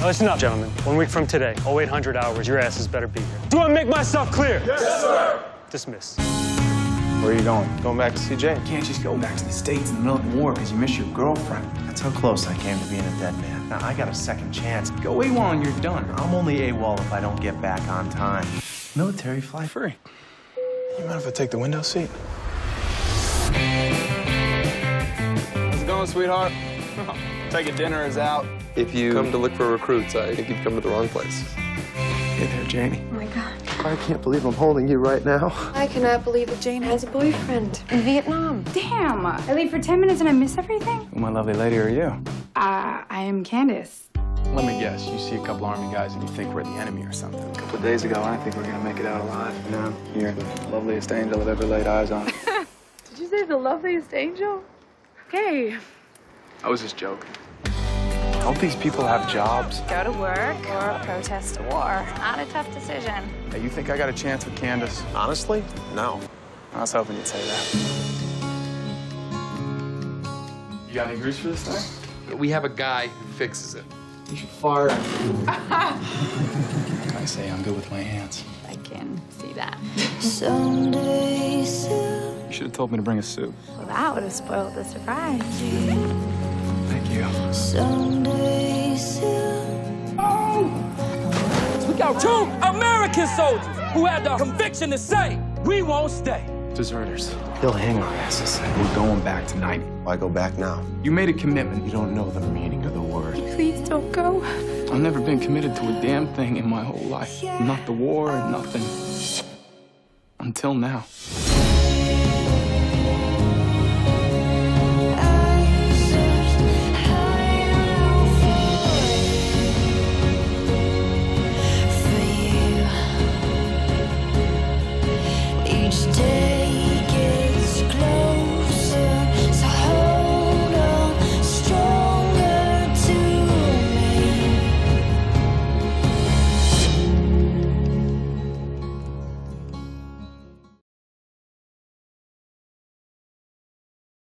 Now listen up, gentlemen. 1 week from today, 0800 hours, your asses better be here. Do I make myself clear? Yes, sir. Dismiss. Where are you going? Going back to see Jane. You can't just go back to the States in the middle of the war because you miss your girlfriend. That's how close I came to being a dead man. Now, I got a second chance. Go AWOL and you're done. I'm only AWOL if I don't get back on time. Military, fly free. You mind if I take the window seat? How's it going, sweetheart? Taking dinner is out. If you come to look for recruits, I think you've come to the wrong place. Hey there, Janie. Oh my God. I can't believe I'm holding you right now. I cannot believe that Jane has a boyfriend in Vietnam. Damn! I leave for 10 minutes and I miss everything? Who, my lovely lady, are you? I am Candace. Let me guess, you see a couple army guys and you think we're the enemy or something. A couple of days ago, I didn't think we were gonna make it out alive. No, you're the loveliest angel I've ever laid eyes on. Did you say the loveliest angel? Okay. I was just joking. Don't these people have jobs? Go to work or protest a war. Not a tough decision. Hey, you think I got a chance with Candace? Honestly, no. I was hoping you'd say that. You got any grease for this thing? We have a guy who fixes it. You should fire him. I say I'm good with my hands. I can see that. Someday soon. You should have told me to bring a suit. Well, that would have spoiled the surprise. Thank you. Someday soon. We got 2 American soldiers who had the conviction to say, we won't stay. Deserters. They'll hang our asses. We're going back tonight. Why go back now? You made a commitment. You don't know the meaning of the word. Please don't go. I've never been committed to a damn thing in my whole life. Not the war, nothing. Until now.